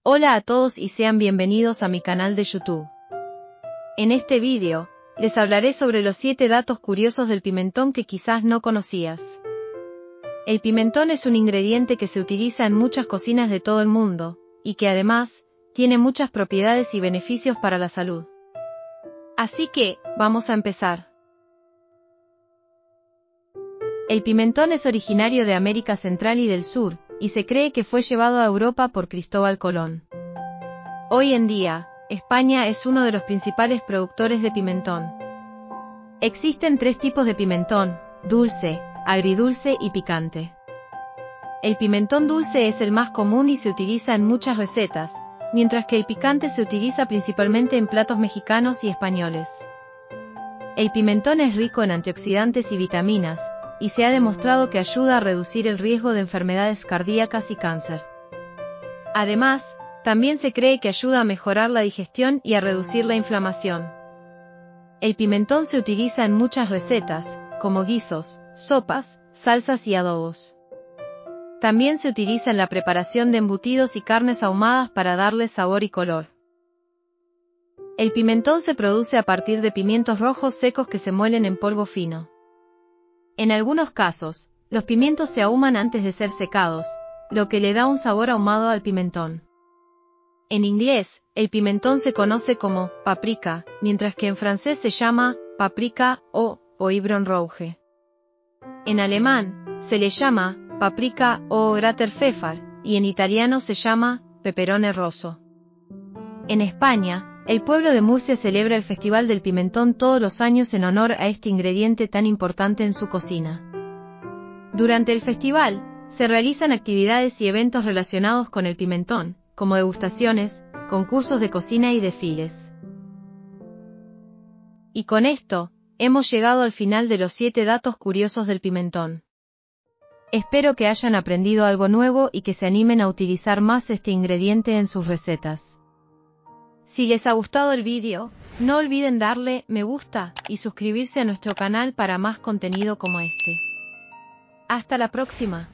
Hola a todos y sean bienvenidos a mi canal de YouTube. En este vídeo, les hablaré sobre los 7 datos curiosos del pimentón que quizás no conocías. El pimentón es un ingrediente que se utiliza en muchas cocinas de todo el mundo, y que además, tiene muchas propiedades y beneficios para la salud. Así que, vamos a empezar. El pimentón es originario de América Central y del Sur, y se cree que fue llevado a Europa por Cristóbal Colón. Hoy en día, España es uno de los principales productores de pimentón. Existen 3 tipos de pimentón: dulce, agridulce y picante. El pimentón dulce es el más común y se utiliza en muchas recetas, mientras que el picante se utiliza principalmente en platos mexicanos y españoles. El pimentón es rico en antioxidantes y vitaminas, y se ha demostrado que ayuda a reducir el riesgo de enfermedades cardíacas y cáncer. Además, también se cree que ayuda a mejorar la digestión y a reducir la inflamación. El pimentón se utiliza en muchas recetas, como guisos, sopas, salsas y adobos. También se utiliza en la preparación de embutidos y carnes ahumadas para darle sabor y color. El pimentón se produce a partir de pimientos rojos secos que se muelen en polvo fino. En algunos casos, los pimientos se ahuman antes de ser secados, lo que le da un sabor ahumado al pimentón. En inglés, el pimentón se conoce como paprika, mientras que en francés se llama paprika o poivron rouge. En alemán, se le llama paprika o Gräterpfeffer, y en italiano se llama peperone rosso. En España, el pueblo de Murcia celebra el Festival del Pimentón todos los años en honor a este ingrediente tan importante en su cocina. Durante el festival, se realizan actividades y eventos relacionados con el pimentón, como degustaciones, concursos de cocina y desfiles. Y con esto, hemos llegado al final de los 7 datos curiosos del pimentón. Espero que hayan aprendido algo nuevo y que se animen a utilizar más este ingrediente en sus recetas. Si les ha gustado el vídeo, no olviden darle me gusta y suscribirse a nuestro canal para más contenido como este. Hasta la próxima.